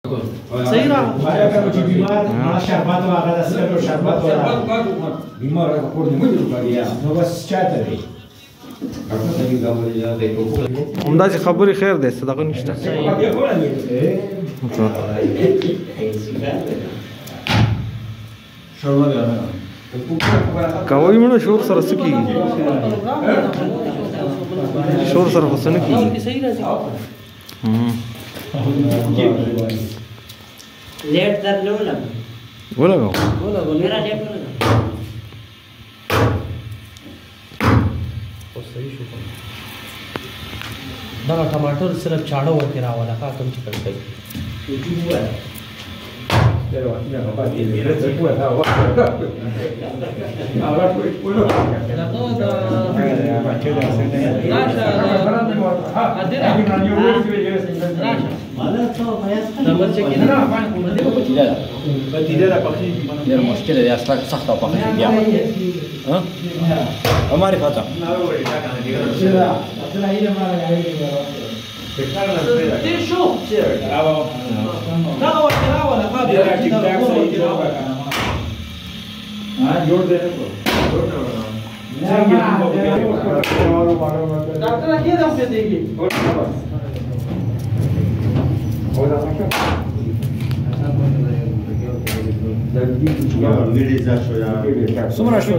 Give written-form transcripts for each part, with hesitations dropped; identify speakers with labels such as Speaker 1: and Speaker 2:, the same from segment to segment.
Speaker 1: صحیح را
Speaker 2: آیا که چې بیمار ما شربت او هغه د سکرو شربت او بیمار کور نه مې وکړیا نو بس چاته دی
Speaker 3: همدا چې خبرې خیر دی صدقه نشته کوي مړه شور سره څه کېږي شور سره خو څه نه کېږي
Speaker 1: लेट दर लो लग
Speaker 3: ولګاو
Speaker 1: मेरा लेट हो लगा
Speaker 4: دا ټماټر صرف چاړه ورکې راواله کا کوم چې کړی
Speaker 2: pero ya no va bien se puede ahora pues bueno
Speaker 5: المشكلة دي أصلا سخطة وبخش بيها ها؟ ما عرفتها
Speaker 4: شو دا ورکې راواله کا ډاکټر کې دا څه دیږي
Speaker 5: څومره شو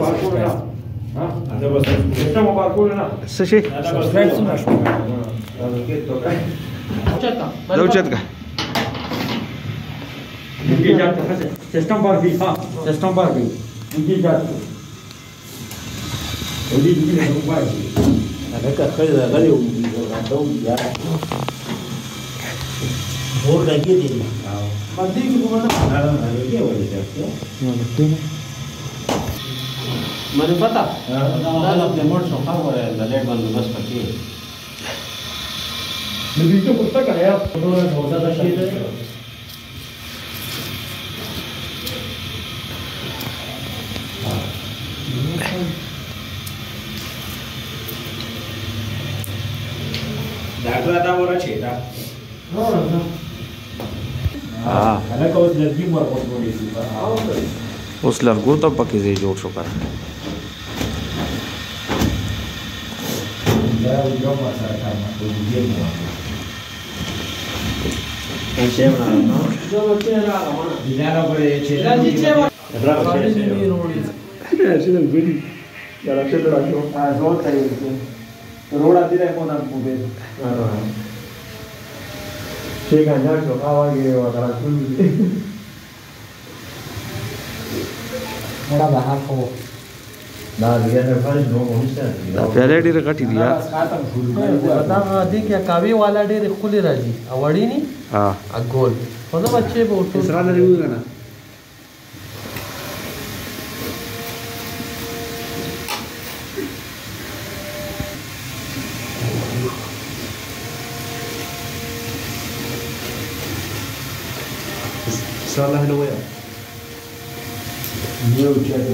Speaker 3: څه شي
Speaker 5: سبسکرایب څومره شو
Speaker 3: دا اوچت کا
Speaker 2: system पर भी हाँ सिस्टम पर भी उनकी जाती है वो भी
Speaker 5: هذا كخير غالي وعندهم يا هو غادي يدير ما ديك كمان انا هي ولا
Speaker 4: مانه پتا
Speaker 5: دا خپل موټ شو خبره د لټ باندې بس پکې
Speaker 2: نبي تو پوښتنه کړه ټول ډوډا د شي
Speaker 5: ډاکټر دا ورچې دا
Speaker 2: انا کوم لږی مور په ټولې شي
Speaker 3: اوس لرګو ته پکې ځای جوړ شو کنه
Speaker 2: دا یو ما سره کار ما کوي دی نو
Speaker 5: څه ونه نو
Speaker 4: جو ته راغله
Speaker 2: بلاره پرې چې
Speaker 4: راځي چې
Speaker 5: راځي
Speaker 2: چې د ګوري دا راشه دا راشه زو ته یې روړا دې راځو نه پوهې چې څنګه شو کاوږي او راځو مړه به هاکو
Speaker 5: دا بیا نه فاز نو ونیسه
Speaker 3: دا پیاله ډېره غټې دي
Speaker 2: دا خاتم شروع
Speaker 4: دا دې کې کاوي والا ډېر خولي راځي او وړي ني
Speaker 3: ها
Speaker 4: اګول په دا بچي به ټول
Speaker 2: سره لري وګڼه
Speaker 5: الله له ويا
Speaker 2: نیو چاته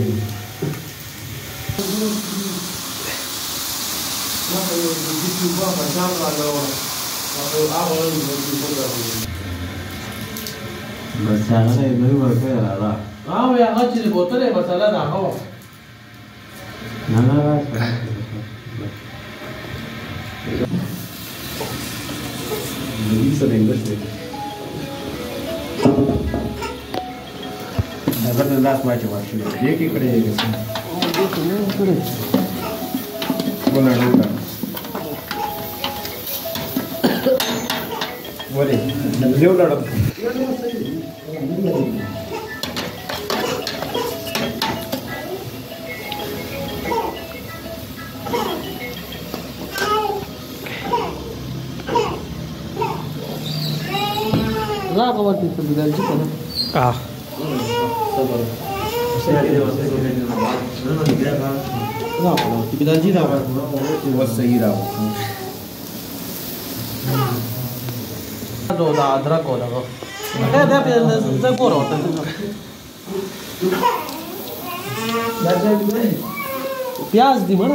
Speaker 5: بس هغه نه ورکړه را
Speaker 4: یا هغه چې بوتله مسله دا هو
Speaker 5: نه نه
Speaker 2: سره انګلیش دی دا د لاس ماچ واشه دې کې کړې یې څه ولاړو ولې نو ولاړو
Speaker 4: لا قوت بدل جدا
Speaker 3: اه
Speaker 4: لا خلاص بدل جدا
Speaker 2: والسيرة
Speaker 4: دا ادرک ولا دا په زګور وته پیاز دی مړه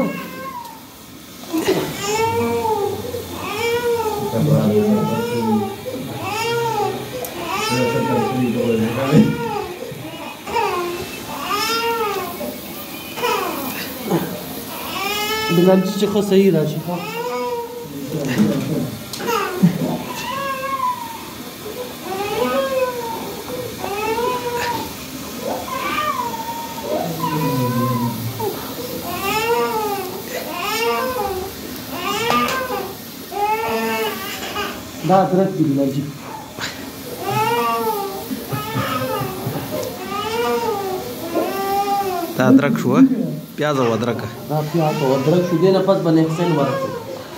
Speaker 4: بلال چې خو صحیح راشي ها دا درت دی بلال جی
Speaker 3: دا ادرک شو پیاز او ادرک
Speaker 4: دا پیاز او ادرک شو دې نه پس باندې حسین ورته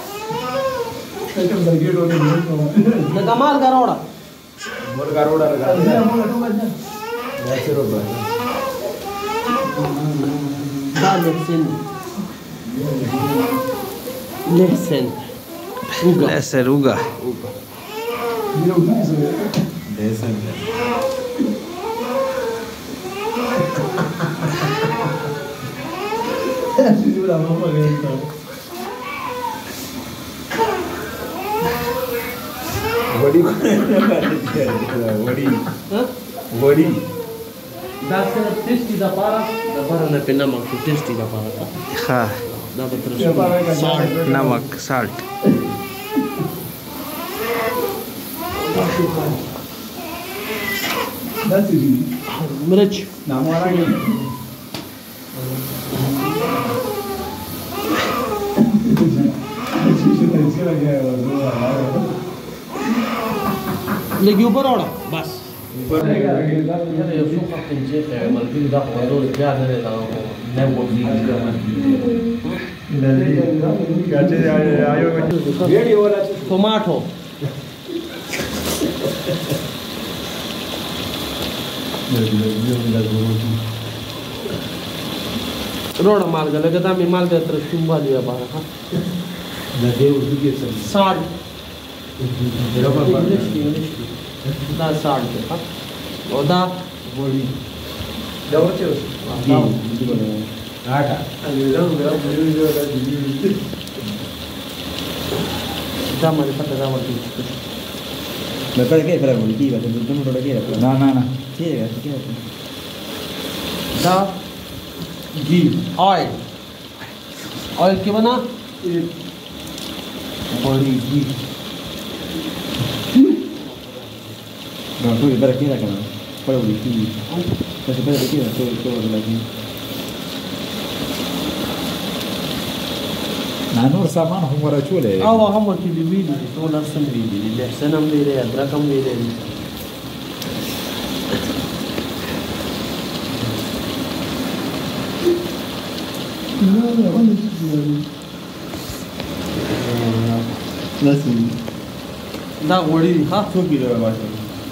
Speaker 4: د کمال غروړه دا لحسن
Speaker 3: لحسن اوگا
Speaker 2: वडी
Speaker 4: دا سره ټیسټي دا پارا دا برنه په نمک ټیسټي دا پارا
Speaker 3: ها
Speaker 4: دا به تر سالت
Speaker 3: نمک سالت
Speaker 4: مرچ لګي اوپر وړه بس یو څو خپل چې ملګری دا په ورو بیا نه دا نه وږي ټوماټو روړه مالګه لګه دا می مالګه تر شوم والی یا بار ها
Speaker 2: دا دیو دغه څه
Speaker 4: سال دا سال ها او دا وړي
Speaker 2: دا ورته آټا
Speaker 4: دا مې پته دا ورته
Speaker 6: Me parece que es para el bolillo, te preguntamos por aquí.
Speaker 2: No.
Speaker 6: Sí, así que.
Speaker 4: دا घी ऑयल ऑयल के बना बड़ी घी
Speaker 6: No, tú, para aquí la cámara. Para el bolillo. Pues para aquí, todo lo aquí.
Speaker 2: نور سامان هم ورچولې
Speaker 4: او هم ورته دی ویلي ټول سم ویلي دي سنم ویلي ادرک هم ویلي دا غوړي دي ها څو کیلو واسه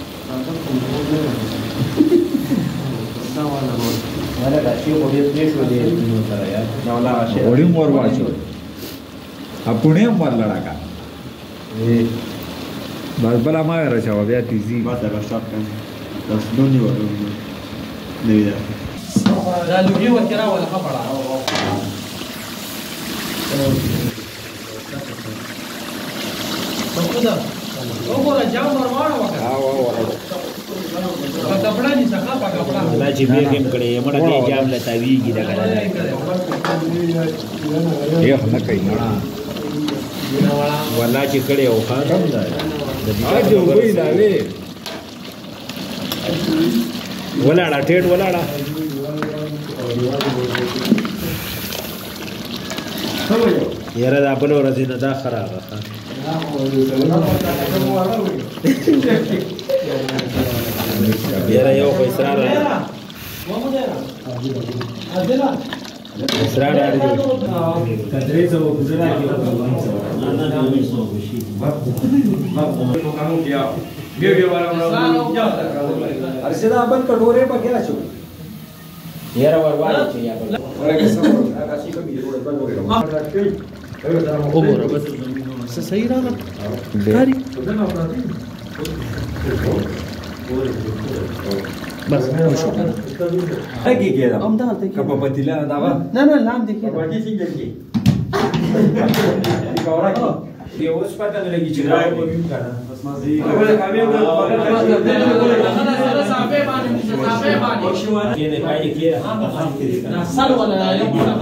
Speaker 4: دا والا
Speaker 6: Ahora la chico por 10 pesos de para allá. No la va a hacer.
Speaker 2: वडी मोर वाचो पुणे मारला का बला मारा छावा बया तिजी
Speaker 6: Basta la shotgun. Los doni wa doni. De vida.
Speaker 4: دا لوګي ورکړه ولا خبره څنګه وګوره جام ورواړه وکړه په کپڑا دي څخه په کپڑا
Speaker 5: لا چې به هم کړي مړه دې جام لتاویږي دا کنه
Speaker 2: ये हम कहीं ना
Speaker 5: ولا چې کړي او خاتم دا
Speaker 2: आज वही डाले
Speaker 5: ولاړه ټیټ ولاړه یاره دا بل ورځ نه دا خرابه یاره یو خو اصرار اصرار راځي
Speaker 2: कदरे से वो गुजरा के वीडियो वाला अरे सीधा अपन कटोरे पर क्या छो
Speaker 5: یاره ورواړي چې یا بل
Speaker 2: और कैसा आकाशी का वीडियो बन
Speaker 4: وګوره بس څه صحیح راغله کاری بس وشو
Speaker 2: लगी के
Speaker 4: हम डालते कि
Speaker 2: कब पतिला दावा
Speaker 4: ना ना नाम देखिए
Speaker 2: बाकी चीज देखिए कौरा की ये उस पता नहीं लगी चिल्लाए को भी करना बस मजे Tiene calle quiera.
Speaker 4: Sal ولا يوم ولا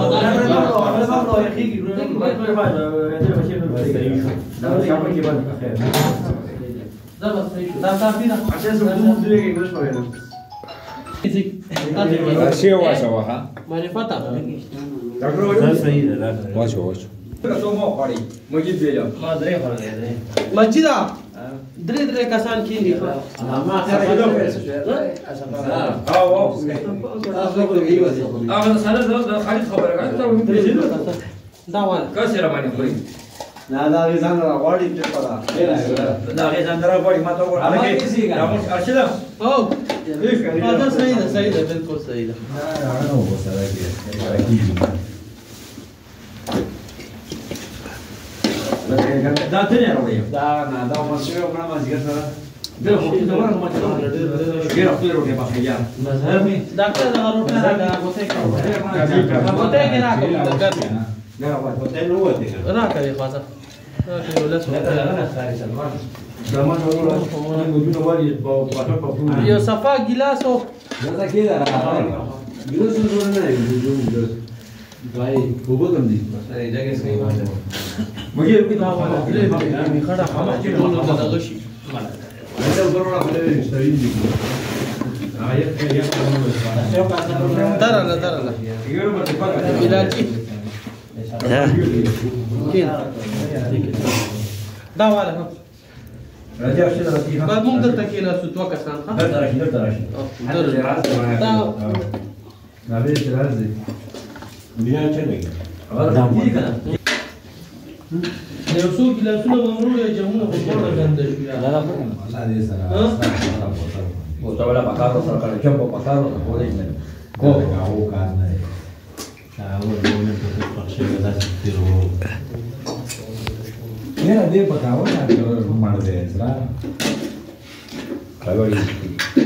Speaker 5: Así o vas a bajar.
Speaker 4: معرفة
Speaker 5: واش واش.
Speaker 4: مسجد دري کسان کیندي دا وال
Speaker 6: نه دا ځان را غواړي چې پلا
Speaker 2: دا غیزان درا بوړي ما ته ورته ارشد
Speaker 4: او هذا صحیح ده بالکل صحیح ده
Speaker 2: دا ته نه راوړی
Speaker 6: دا نه دا مسوي او نه مازیګر سره
Speaker 2: دا خو دې ورته ما ته ډیر خپل ورته ما خیا
Speaker 4: مذهبي ډاکټر دا ورته دا کوته کوته کې راکړه
Speaker 2: دا ورته نو وته
Speaker 4: راکړه خاصه راکړه له
Speaker 2: دا ما ته ورته موجود وایي په پټه په
Speaker 4: یو صفا ګلاس او
Speaker 6: دا کې دا ګلوس زور نه دی भाई खूब कम दी अरे जगह सही बात है
Speaker 2: मुझे भी था
Speaker 4: वाला मी खडा खाना के बोललो दादा गशी
Speaker 6: ऐसे ऊपर वाला भले सही दी आयत के ये
Speaker 4: दराला इलाची دا वाला
Speaker 2: راجع ارشد راځي
Speaker 4: بعد مونږ دلته کې لا څه توګه سان ها دا
Speaker 2: نه به راځي بیا چلے
Speaker 4: دا یو څو ګلاسونه ومرو یا جمعونه په ټول غند شو یا
Speaker 2: الله دې سره او تا ولا پکارو سره کړه چې په پکارو ته ولې نه کو او کار نه دا و ونه په پښه دا ستیرو نه دې پکاو نه مار دې سره کاوړي